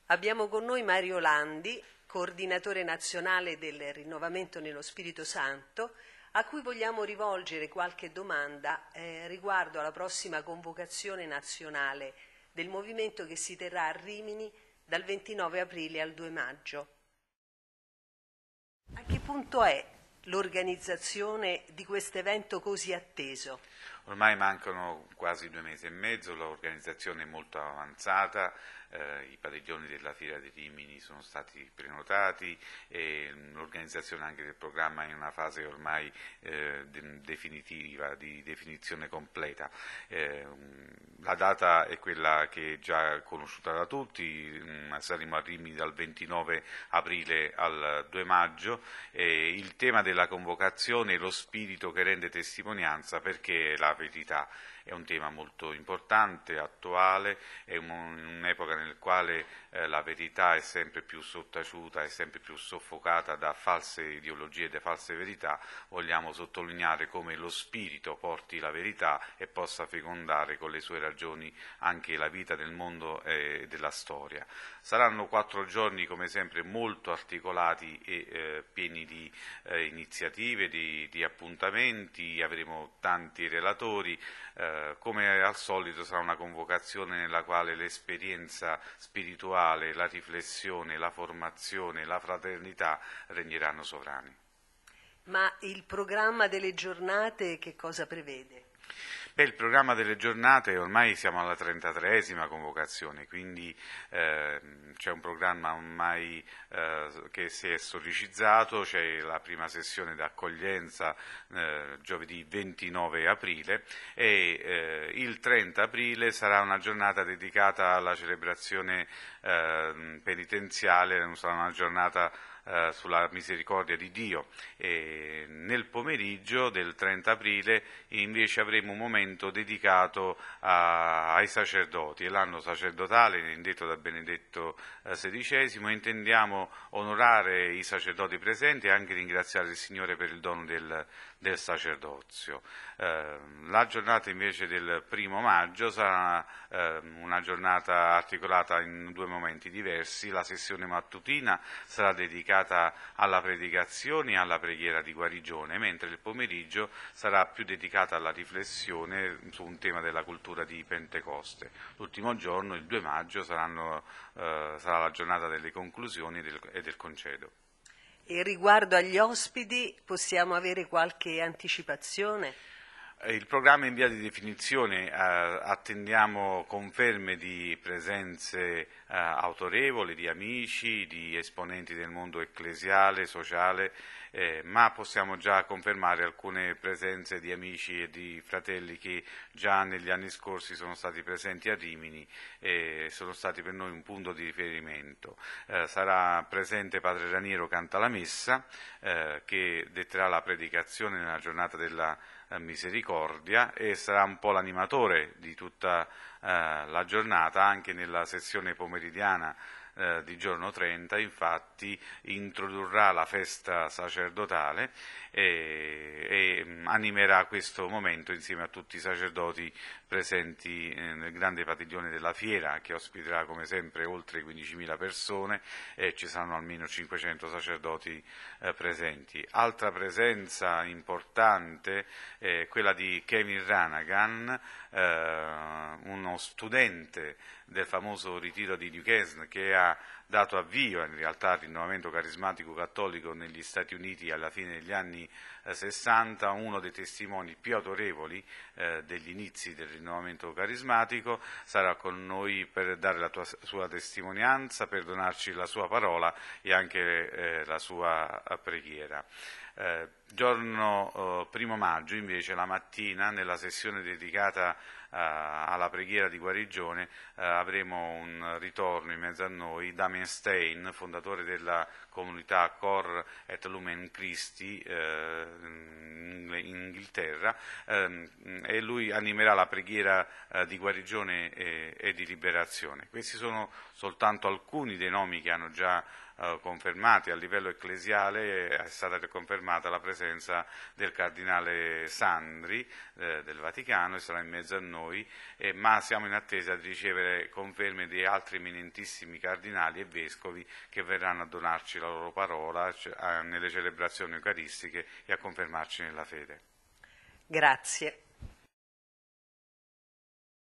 Abbiamo con noi Mario Landi, coordinatore nazionale del Rinnovamento nello Spirito Santo, a cui vogliamo rivolgere qualche domanda riguardo alla prossima convocazione nazionale del movimento che si terrà a Rimini dal 29 aprile al 2 maggio. A che punto è l'organizzazione di questo evento così atteso? Ormai mancano quasi 2 mesi e mezzo, l'organizzazione è molto avanzata, i padiglioni della Fiera di Rimini sono stati prenotati e l'organizzazione anche del programma è in una fase ormai definitiva, di definizione completa. La data è quella che è già conosciuta da tutti, saremo a Rimini dal 29 aprile al 2 maggio e il tema della convocazione è lo spirito che rende testimonianza, perché la verità è un tema molto importante, attuale, è un'epoca nella quale la verità è sempre più sottaciuta, è sempre più soffocata da false ideologie e da false verità. Vogliamo sottolineare come lo spirito porti la verità e possa fecondare con le sue ragioni anche la vita del mondo e della storia. Saranno 4 giorni come sempre molto articolati e pieni di iniziative, di appuntamenti, avremo tanti relatori. Come al solito sarà una convocazione nella quale l'esperienza spirituale, la riflessione, la formazione, la fraternità regneranno sovrani. Ma il programma delle giornate che cosa prevede? Il programma delle giornate, ormai siamo alla 33esima convocazione, quindi c'è un programma ormai che si è storicizzato, c'è la prima sessione d'accoglienza giovedì 29 aprile e il 30 aprile sarà una giornata dedicata alla celebrazione penitenziale, sarà una giornata sulla misericordia di Dio. E nel pomeriggio del 30 aprile invece avremo un momento dedicato ai sacerdoti, è l'anno sacerdotale indetto da Benedetto XVI, intendiamo onorare i sacerdoti presenti e anche ringraziare il Signore per il dono del sacerdozio. La giornata invece del 1 maggio sarà una giornata articolata in 2 momenti diversi. La sessione mattutina sarà dedicata alla predicazione e alla preghiera di guarigione, mentre il pomeriggio sarà più dedicata alla riflessione su un tema della cultura di Pentecoste. L'ultimo giorno, il 2 maggio, sarà la giornata delle conclusioni e del concedo. E riguardo agli ospiti possiamo avere qualche anticipazione? Il programma è in via di definizione, attendiamo conferme di presenze autorevoli, di amici, di esponenti del mondo ecclesiale, sociale, ma possiamo già confermare alcune presenze di amici e di fratelli che già negli anni scorsi sono stati presenti a Rimini e sono stati per noi un punto di riferimento. Sarà presente Padre Raniero Cantalamessa, che detterà la predicazione nella giornata della misericordia e sarà un po' l'animatore di tutta la giornata. Anche nella sessione pomeridiana di giorno 30 infatti introdurrà la festa sacerdotale e animerà questo momento insieme a tutti i sacerdoti presenti nel grande padiglione della fiera, che ospiterà come sempre oltre 15.000 persone e ci saranno almeno 500 sacerdoti presenti. Altra presenza importante è quella di Kevin Ranagan, uno studente del famoso ritiro di Duquesne, che ha dato avvio in realtà al rinnovamento carismatico cattolico negli Stati Uniti alla fine degli anni 60, uno dei testimoni più autorevoli degli inizi del rinnovamento carismatico. Sarà con noi per dare la sua testimonianza, per donarci la sua parola e anche la sua preghiera. Giorno 1 maggio invece, la mattina, nella sessione dedicata alla preghiera di guarigione, avremo un ritorno in mezzo a noi Damien Stein, fondatore della comunità Cor et Lumen Christi in Inghilterra, e lui animerà la preghiera di guarigione e di liberazione. Questi sono soltanto alcuni dei nomi che hanno già confermati. A livello ecclesiale è stata confermata la presenza del cardinale Sandri del Vaticano e sarà in mezzo a noi, ma siamo in attesa di ricevere conferme di altri eminentissimi cardinali e vescovi che verranno a donarci la loro parola nelle celebrazioni eucaristiche e a confermarci nella fede. Grazie.